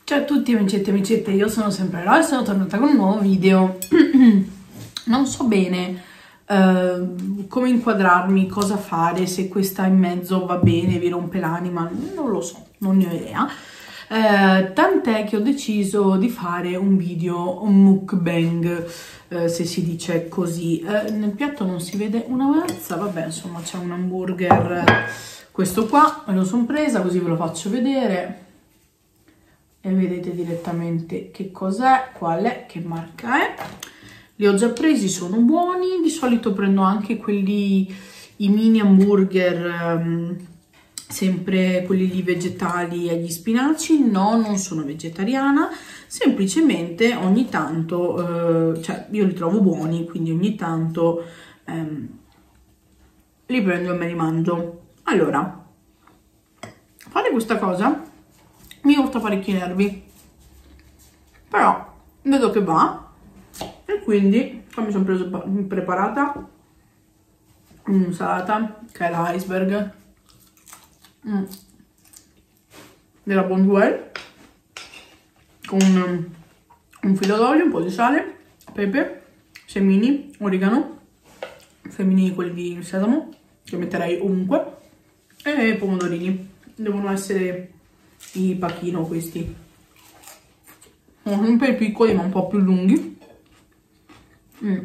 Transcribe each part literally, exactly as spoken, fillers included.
Ciao a tutti amicetti e amicette, io sono sempre Ro e sono tornata con un nuovo video. Non so bene uh, come inquadrarmi, cosa fare, se questa in mezzo va bene, vi rompe l'anima, non lo so, non ne ho idea. Uh, tant'è che ho deciso di fare un video, un mukbang, uh, se si dice così. Uh, nel piatto non si vede una mazza, vabbè, insomma c'è un hamburger, questo qua, me lo sono presa così ve lo faccio vedere. E vedete direttamente che cos'è, qual è, che marca è. Li ho già presi, sono buoni. Di solito prendo anche quelli, i mini hamburger, um, sempre quelli lì vegetali agli spinaci. No, non sono vegetariana, semplicemente ogni tanto, uh, cioè io li trovo buoni, quindi ogni tanto um, li prendo e me li mangio. Allora, fare questa cosa mi costa parecchi nervi, però vedo che va e quindi qua mi sono preso preparata un'insalata che è l'iceberg mm. della Bonduelle con un, un filo d'olio, un po' di sale, pepe, semini, origano, semini quelli di sesamo che metterei ovunque e pomodorini. Devono essere i pacchino questi, sono sempre piccoli ma un po' più lunghi, mm.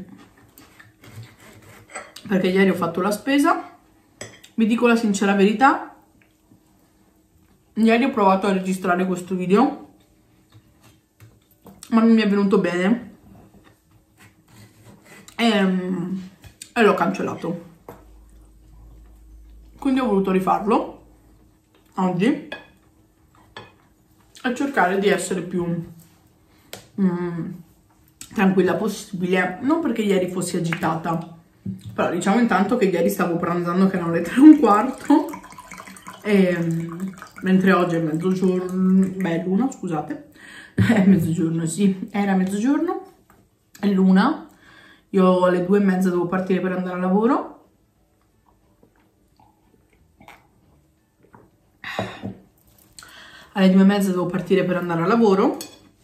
perché ieri ho fatto la spesa. Vi dico la sincera verità, ieri ho provato a registrare questo video ma non mi è venuto bene e, e l'ho cancellato, quindi ho voluto rifarlo oggi a cercare di essere più mm, tranquilla possibile, non perché ieri fossi agitata, però diciamo intanto che ieri stavo pranzando che erano le tre e un quarto e, mentre oggi è mezzogiorno, beh l'una scusate, è mezzogiorno, sì, era mezzogiorno, è l'una, io alle due e mezza devo partire per andare a lavoro. Alle due e mezza devo partire per andare a lavoro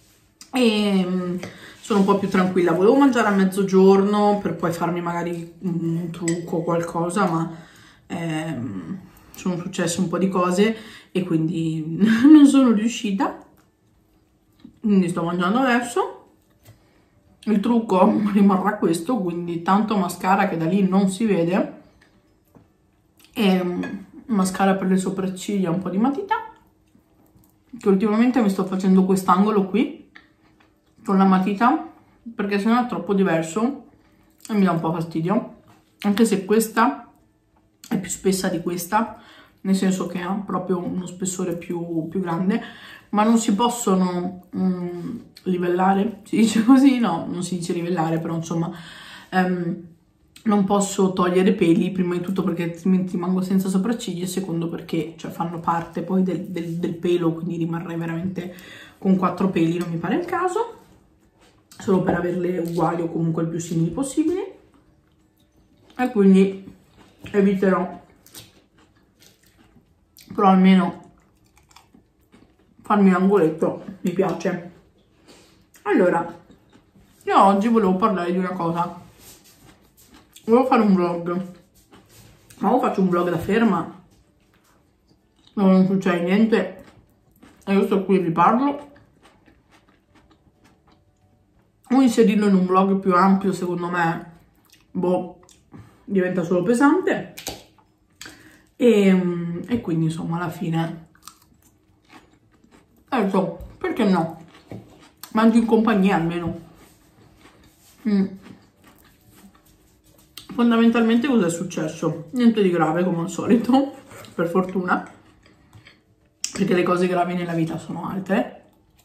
e sono un po' più tranquilla. Volevo mangiare a mezzogiorno per poi farmi magari un trucco o qualcosa, ma ehm, sono successe un po' di cose e quindi non sono riuscita. Quindi sto mangiando adesso. Il trucco rimarrà questo, quindi tanto mascara che da lì non si vede e mascara per le sopracciglia, un po' di matita. Che ultimamente mi sto facendo quest'angolo qui con la matita perché sennò è troppo diverso e mi dà un po' fastidio, anche se questa è più spessa di questa, nel senso che ha proprio uno spessore più, più grande, ma non si possono um, livellare, si dice così? No, non si dice livellare, però insomma um, non posso togliere peli, prima di tutto perché altrimenti rimango senza sopracciglia e secondo perché cioè, fanno parte poi del, del, del pelo, quindi rimarrei veramente con quattro peli, non mi pare il caso, solo per averle uguali o comunque il più simili possibili e quindi eviterò, però almeno farmi un angoletto mi piace. Allora, io oggi volevo parlare di una cosa. Volevo fare un vlog, ma o faccio un vlog da ferma dove non succede niente e io sto qui e vi parlo, o inserirlo in un vlog più ampio, secondo me boh, diventa solo pesante e, e quindi insomma alla fine ecco, perché no, mangio in compagnia almeno. mm. Fondamentalmente cosa è successo? Niente di grave come al solito, per fortuna, perché le cose gravi nella vita sono altre.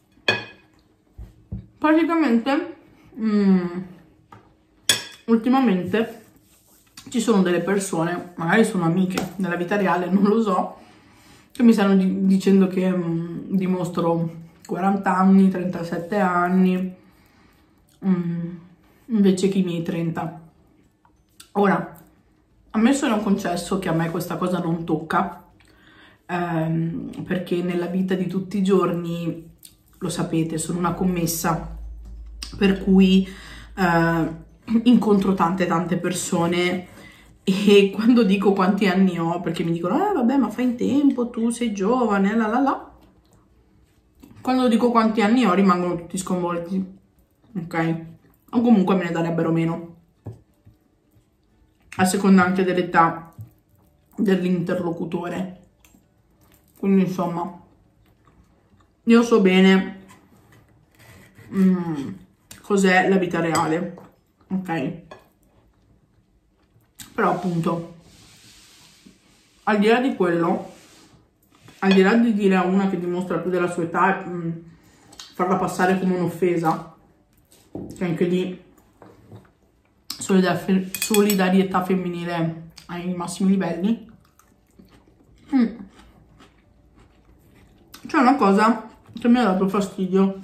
Praticamente, mm, ultimamente ci sono delle persone, magari sono amiche nella vita reale, non lo so, che mi stanno di dicendo che mm, dimostro quaranta anni, trentasette anni, mm, invece che i miei trenta. Ora, ammesso e non concesso che a me questa cosa non tocca, ehm, perché nella vita di tutti i giorni lo sapete, sono una commessa, per cui eh, incontro tante tante persone e quando dico quanti anni ho, perché mi dicono eh vabbè ma fai in tempo, tu sei giovane, la la la, quando dico quanti anni ho rimangono tutti sconvolti, ok? O comunque me ne darebbero meno, a seconda anche dell'età dell'interlocutore. Quindi insomma, io so bene mm, cos'è la vita reale, ok? Però appunto, al di là di quello, al di là di dire a una che dimostra più della sua età e mh, farla passare come un'offesa, che anche lì solidar solidarietà femminile ai massimi livelli, mm. c'è una cosa che mi ha dato fastidio,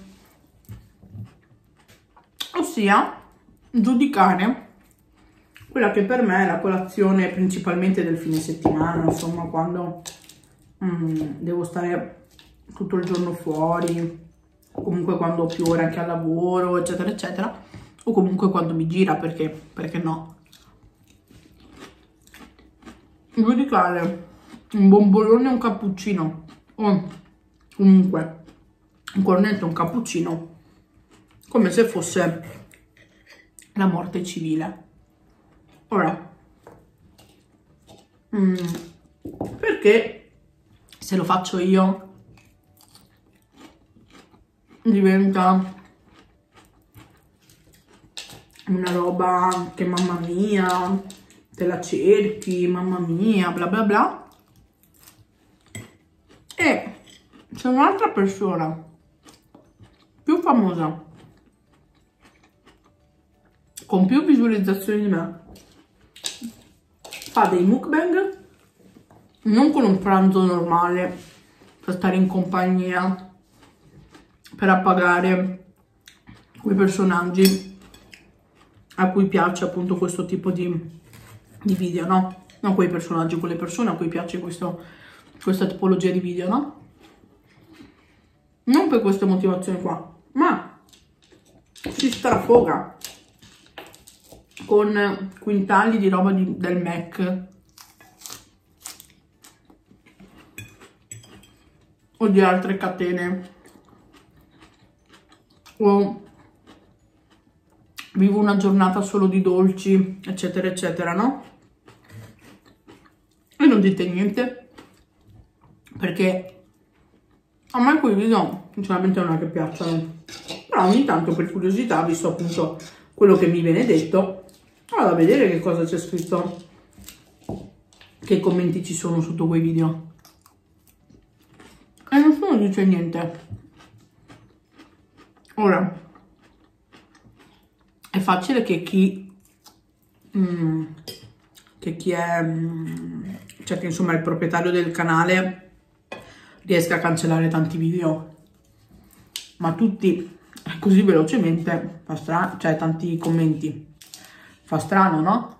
ossia giudicare quella che per me è la colazione principalmente del fine settimana, insomma quando mm, devo stare tutto il giorno fuori, o comunque quando ho più ore anche al lavoro, eccetera eccetera, o comunque quando mi gira, perché, perché no. Giudicare un bombolone e un cappuccino, o comunque un cornetto e un cappuccino, come se fosse la morte civile. Ora, mm, perché se lo faccio io diventa una roba che mamma mia, te la cerchi, mamma mia, bla bla bla, e c'è un'altra persona più famosa, con più visualizzazioni di me, fa dei mukbang non con un pranzo normale per stare in compagnia, per appagare quei personaggi a cui piace appunto questo tipo di, di video, no? Non quei personaggi, quelle persone a cui piace questo, questa tipologia di video, no? Non per queste motivazioni qua, ma si strafoga con quintali di roba di, del Mac o di altre catene, o vivo una giornata solo di dolci, eccetera eccetera, no? E non dite niente, perché a me quei video sinceramente non è che piacciono, però ogni tanto per curiosità, visto appunto quello che mi viene detto, vado a vedere che cosa c'è scritto, che commenti ci sono sotto quei video, e nessuno dice niente. Ora, è facile che chi mm, che chi è mm, cioè che insomma il proprietario del canale riesca a cancellare tanti video, ma tutti così velocemente fa strano, cioè tanti commenti, fa strano, no?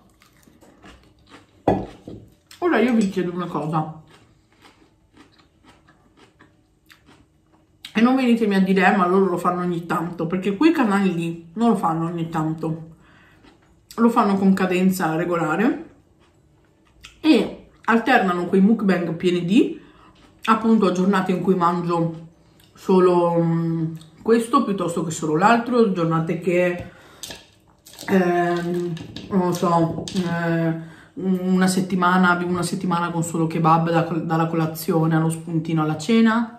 Ora io vi chiedo una cosa, e non venitemi a dire eh, ma loro lo fanno ogni tanto, perché quei canali lì non lo fanno ogni tanto, lo fanno con cadenza regolare e alternano quei mukbang pieni di, appunto, a giornate in cui mangio solo um, questo piuttosto che solo l'altro, giornate che ehm, non lo so, eh, una settimana vivo una settimana con solo kebab da, dalla colazione allo spuntino alla cena.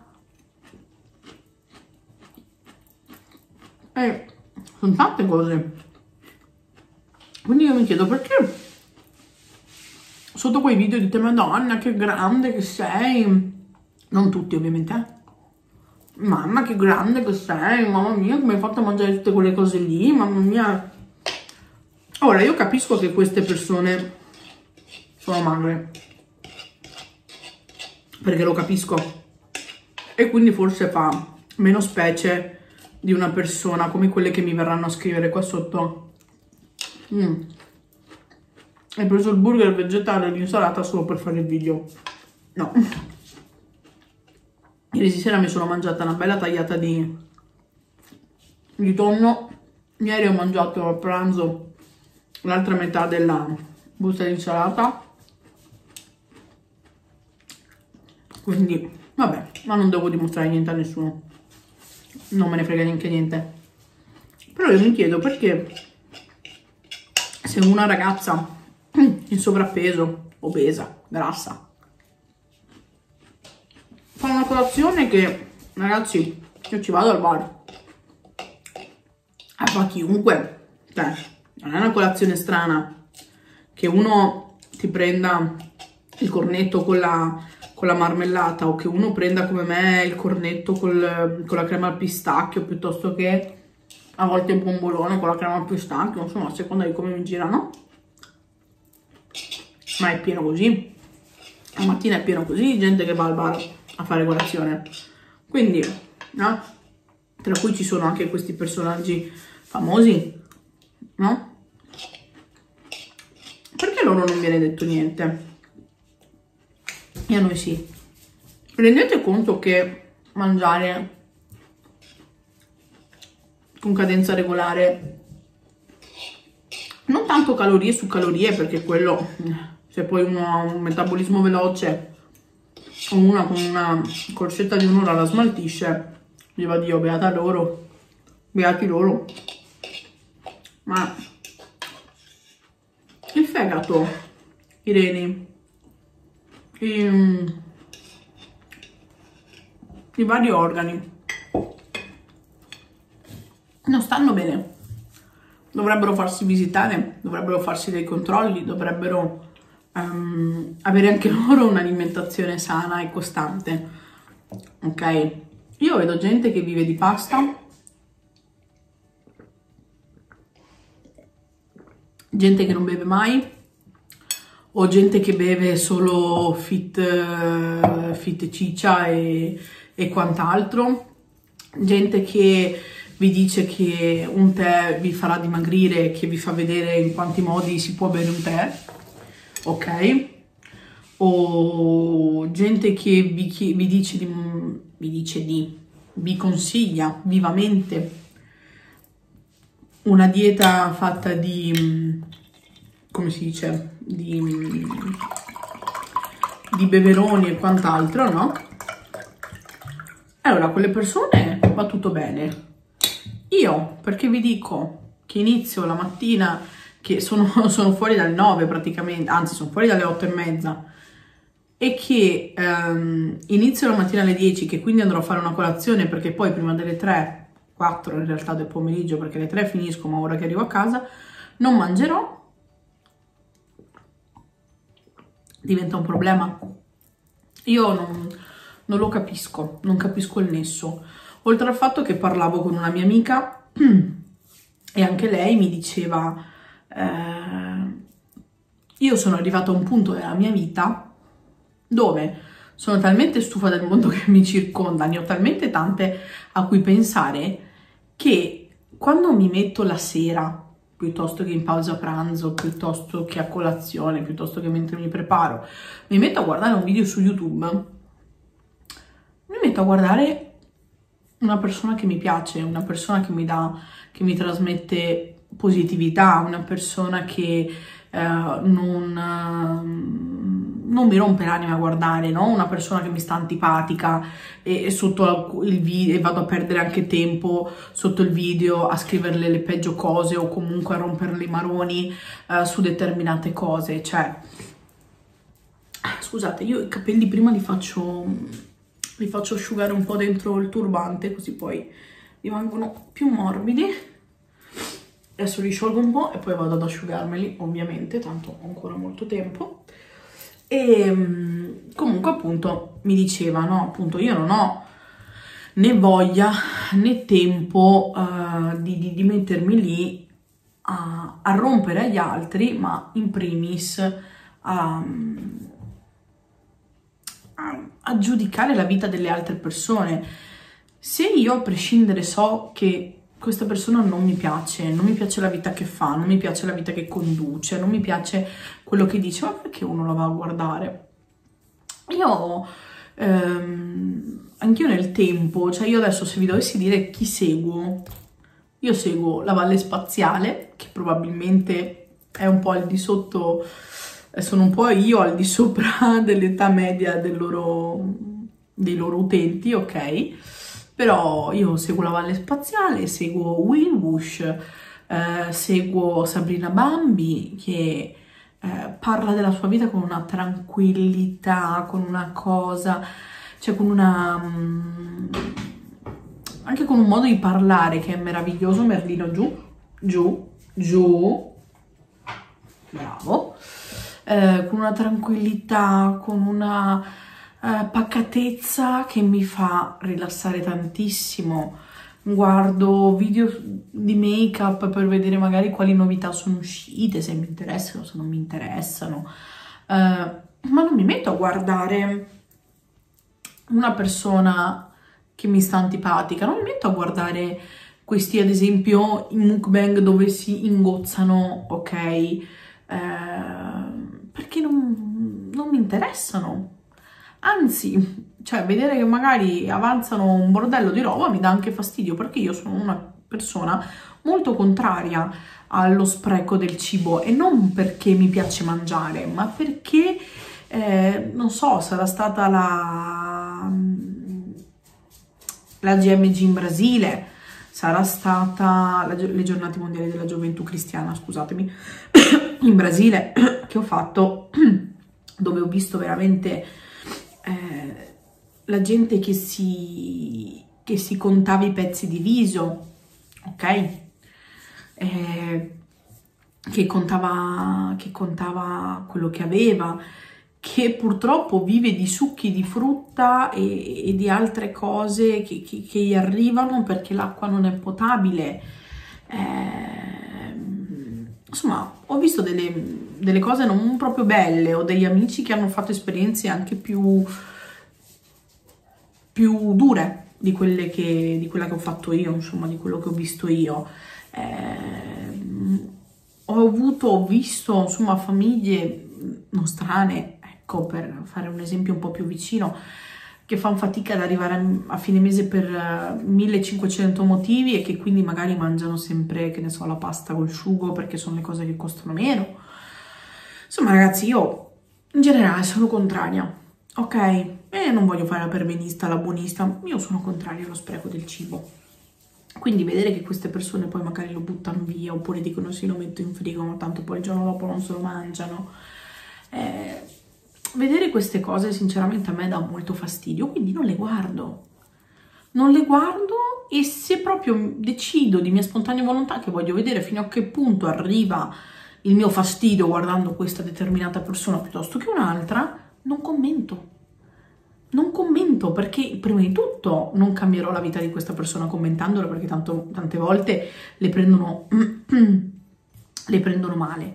E sono tante cose, quindi io mi chiedo perché sotto quei video dite madonna che grande che sei, non tutti ovviamente, eh? Mamma che grande che sei, mamma mia come hai fatto a mangiare tutte quelle cose lì, mamma mia. Ora io capisco che queste persone sono magre, perché lo capisco, e quindi forse fa meno specie di una persona come quelle che mi verranno a scrivere qua sotto. Mm. Hai preso il burger vegetale e l'insalata solo per fare il video. No. Ieri sera mi sono mangiata una bella tagliata di di tonno. Ieri ho mangiato a pranzo l'altra metà della busta di insalata, quindi vabbè, ma non devo dimostrare niente a nessuno, non me ne frega neanche niente. Però io mi chiedo perché se una ragazza in sovrappeso, obesa, grassa, fa una colazione che, ragazzi, io ci vado al bar, e fa chiunque, cioè, non è una colazione strana che uno ti prenda il cornetto con la, con la marmellata, o che uno prenda come me il cornetto col, con la crema al pistacchio, piuttosto che a volte il bombolone con la crema al pistacchio, insomma, a seconda di come mi girano. Ma è pieno così, la mattina è pieno così, gente che va al bar a fare colazione. Quindi, no? Tra cui ci sono anche questi personaggi famosi, no? Perché loro non viene detto niente? E a noi sì. Rendete conto che mangiare con cadenza regolare, non tanto calorie su calorie, perché quello, se poi uno ha un metabolismo veloce o una con una corcetta di un'ora la smaltisce, viva Dio, beata loro, beati loro. Ma il fegato, i reni, i, i vari organi non stanno bene, dovrebbero farsi visitare, dovrebbero farsi dei controlli, dovrebbero um, avere anche loro un'alimentazione sana e costante, ok? Io vedo gente che vive di pasta, gente che non beve mai, o gente che beve solo fit, fit ciccia e, e quant'altro, gente che vi dice che un tè vi farà dimagrire, che vi fa vedere in quanti modi si può bere un tè, ok? O gente che vi, chi, vi, dice di, vi dice di, vi consiglia vivamente una dieta fatta di, come si dice, di, di beveroni e quant'altro, no? Allora, quelle persone va tutto bene. Io, perché vi dico che inizio la mattina, che sono, sono fuori dalle nove praticamente, anzi sono fuori dalle otto e mezza, e che ehm, inizio la mattina alle dieci, che quindi andrò a fare una colazione, perché poi prima delle tre, quattro in realtà del pomeriggio, perché alle tre finisco, ma ora che arrivo a casa non mangerò, diventa un problema. Io non, non lo capisco, non capisco il nesso. Oltre al fatto che parlavo con una mia amica e anche lei mi diceva eh, io sono arrivata a un punto della mia vita dove sono talmente stufa del mondo che mi circonda, ne ho talmente tante a cui pensare, che quando mi metto la sera, piuttosto che in pausa pranzo, piuttosto che a colazione, piuttosto che mentre mi preparo, mi metto a guardare un video su YouTube, mi metto a guardare una persona che mi piace, una persona che mi dà, che mi trasmette positività, una persona che eh, non, eh, non mi rompe l'anima a guardare, no? Una persona che mi sta antipatica e, e sotto il video, e vado a perdere anche tempo sotto il video a scriverle le peggio cose o comunque a romperle i maroni eh, su determinate cose. Cioè, scusate, io i capelli prima li faccio... li faccio asciugare un po' dentro il turbante, così poi rimangono più morbidi. Adesso li sciolgo un po' e poi vado ad asciugarmeli, ovviamente, tanto ho ancora molto tempo. E comunque appunto mi diceva, no, appunto io non ho né voglia né tempo uh, di, di, di mettermi lì a, a rompere agli altri, ma in primis a... a giudicare la vita delle altre persone. Se io a prescindere so che questa persona non mi piace, non mi piace la vita che fa, non mi piace la vita che conduce, non mi piace quello che dice, ma perché uno la va a guardare? Io ehm, anch'io nel tempo, cioè io adesso se vi dovessi dire chi seguo, io seguo la Valle Spaziale, che probabilmente è un po' al di sotto, sono un po' io al di sopra dell'età media del loro, dei loro utenti, ok? Però io seguo la Valle Spaziale, seguo Will Wush, eh, seguo Sabrina Bambi, che eh, parla della sua vita con una tranquillità, con una cosa, cioè con una... Mm, anche con un modo di parlare che è meraviglioso. Merlino, giù, giù, giù, bravo, eh, con una tranquillità, con una eh, pacatezza che mi fa rilassare tantissimo. Guardo video di make-up per vedere magari quali novità sono uscite, se mi interessano, se non mi interessano, eh, ma non mi metto a guardare una persona che mi sta antipatica, non mi metto a guardare questi, ad esempio, i mukbang dove si ingozzano, ok, eh, perché non, non mi interessano. Anzi, cioè, vedere che magari avanzano un bordello di roba mi dà anche fastidio, perché io sono una persona molto contraria allo spreco del cibo, e non perché mi piace mangiare, ma perché, eh, non so, sarà stata la... la G M G in Brasile, sarà stata la, le giornate mondiali della gioventù cristiana, scusatemi, in Brasile, che ho fatto, dove ho visto veramente eh, la gente che si, che si contava i pezzi di riso, ok? Eh, che contava, che contava quello che aveva, che purtroppo vive di succhi di frutta e, e di altre cose che, che, che gli arrivano perché l'acqua non è potabile. Eh, insomma, ho visto delle, delle cose non proprio belle, ho degli amici che hanno fatto esperienze anche più, più dure di quelle che, di quella che ho fatto io, insomma, di quello che ho visto io. Eh, ho avuto, ho visto, insomma, famiglie nostrane, per fare un esempio un po' più vicino, che fanno fatica ad arrivare a fine mese per uh, millecinquecento motivi, e che quindi magari mangiano sempre, che ne so, la pasta col sugo perché sono le cose che costano meno. Insomma, ragazzi, io in generale sono contraria, ok? E non voglio fare la perbenista, la buonista, io sono contraria allo spreco del cibo. Quindi vedere che queste persone poi magari lo buttano via, oppure dicono sì, lo metto in frigo, ma tanto poi il giorno dopo non se lo mangiano, eh, vedere queste cose sinceramente a me dà molto fastidio, quindi non le guardo. Non le guardo, e se proprio decido di mia spontanea volontà che voglio vedere fino a che punto arriva il mio fastidio guardando questa determinata persona piuttosto che un'altra, non commento. Non commento, perché prima di tutto non cambierò la vita di questa persona commentandola, perché tanto, tante volte le prendono, le prendono male.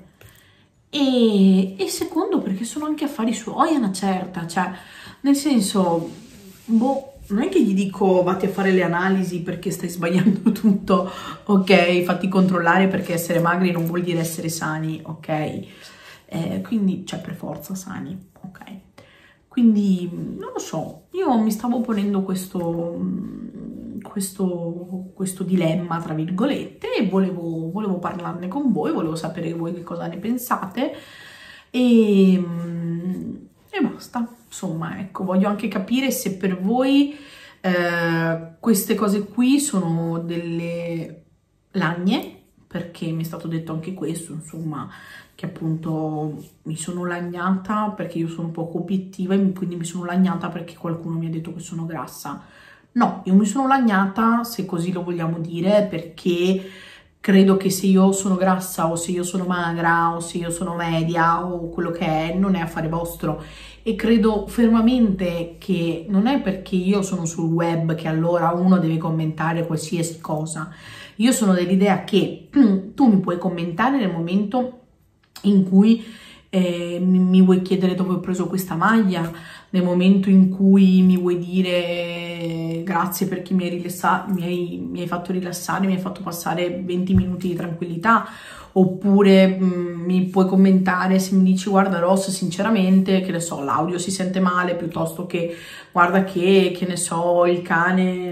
E, e secondo, perché sono anche affari suoi a una certa, cioè, nel senso, boh, non è che gli dico vatti a fare le analisi perché stai sbagliando tutto, ok, fatti controllare, perché essere magri non vuol dire essere sani, ok, eh, quindi, cioè, per forza sani, ok, quindi, non lo so, io mi stavo ponendo questo, questo, questo dilemma, tra virgolette, e volevo, volevo parlarne con voi, volevo sapere voi che cosa ne pensate, e, e basta, insomma, ecco, voglio anche capire se per voi eh, queste cose qui sono delle lagne, perché mi è stato detto anche questo, insomma, che appunto mi sono lagnata perché io sono poco obiettiva, e quindi mi sono lagnata perché qualcuno mi ha detto che sono grassa. No, io mi sono lagnata, se così lo vogliamo dire, perché credo che se io sono grassa, o se io sono magra, o se io sono media, o quello che è, non è affare vostro. E credo fermamente che non è perché io sono sul web che allora uno deve commentare qualsiasi cosa. Io sono dell'idea che tu mi puoi commentare nel momento in cui eh, mi, mi vuoi chiedere dove ho preso questa maglia, nel momento in cui mi vuoi dire grazie perché mi hai, rilassa, mi hai, mi hai fatto rilassare, mi hai fatto passare venti minuti di tranquillità, oppure mh, mi puoi commentare se mi dici guarda Ross, sinceramente, che ne so, l'audio si sente male, piuttosto che guarda che, che ne so, il cane mh,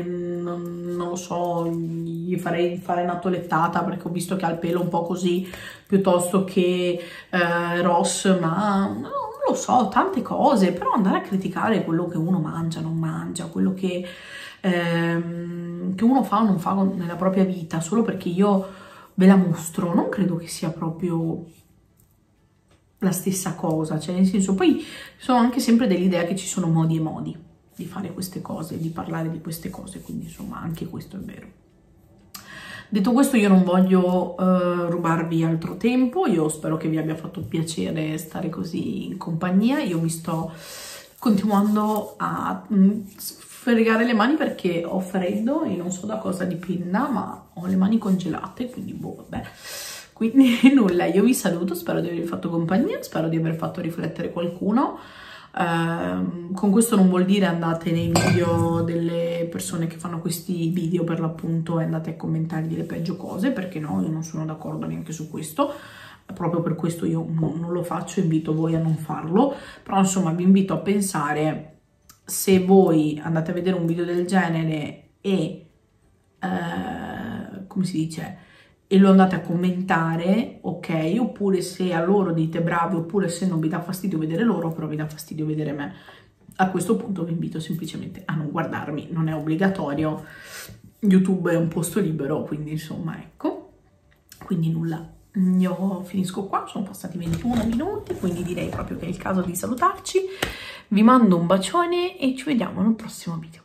non, non lo so, gli farei fare una toelettata perché ho visto che ha il pelo un po' così, piuttosto che eh, Ross, ma no, non lo so, tante cose, però andare a criticare quello che uno mangia, non mangia, quello che, ehm, che uno fa o non fa nella propria vita, solo perché io ve la mostro, non credo che sia proprio la stessa cosa, cioè nel senso, poi sono anche sempre dell'idea che ci sono modi e modi di fare queste cose, di parlare di queste cose, quindi insomma anche questo è vero. Detto questo, io non voglio uh, rubarvi altro tempo, io spero che vi abbia fatto piacere stare così in compagnia, io mi sto continuando a mh, sfregare le mani perché ho freddo e non so da cosa dipenda, ma ho le mani congelate, quindi boh, vabbè. Quindi nulla, io vi saluto, spero di avervi fatto compagnia, spero di aver fatto riflettere qualcuno. Uh, con questo non vuol dire andate nei video delle persone che fanno questi video per l'appunto e andate a commentargli le peggio cose, perché no, io non sono d'accordo neanche su questo, proprio per questo io non, non lo faccio, invito voi a non farlo, però insomma vi invito a pensare, se voi andate a vedere un video del genere e, uh, come si dice, e lo andate a commentare, ok, oppure se a loro dite bravi, oppure se non vi dà fastidio vedere loro, però vi dà fastidio vedere me. A questo punto vi invito semplicemente a non guardarmi, non è obbligatorio, YouTube è un posto libero, quindi insomma ecco, quindi nulla, io finisco qua, sono passati ventuno minuti, quindi direi proprio che è il caso di salutarci, vi mando un bacione e ci vediamo nel prossimo video.